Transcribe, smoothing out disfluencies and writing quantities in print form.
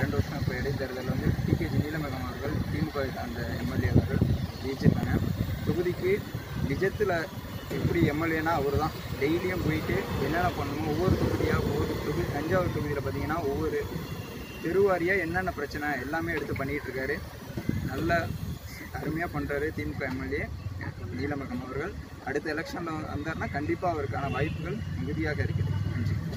2 வருஷம் இப்போ இடைத்தேர்தலில் வந்து டிகேஜி நீலமேகம் அவர்கள் திமுக அந்த எம்எல்ஏ அவர்கள் ஜெயிச்சிருக்காங்க. தொகுதிக்கு நிஜத்தில் எப்படி எம்எல்ஏனா அவர் தான். டெய்லியும் போயிட்டு என்னென்ன பண்ணணுமோ ஒவ்வொரு தொகுதியாக தொகுதி தஞ்சாவூர் தொகுதியில் பார்த்தீங்கன்னா ஒவ்வொரு தெருவாரியாக என்னென்ன பிரச்சனை எல்லாமே எடுத்து பண்ணிகிட்ருக்காரு. நல்ல அருமையாக பண்ணுறாரு திமுக எம்எல்ஏ நீலமேகம் அவர்கள். அடுத்த எலெக்ஷனில் வந்தார்னா கண்டிப்பாக அவருக்கான வாய்ப்புகள் மிகுதியாக இருக்குது. நன்றி.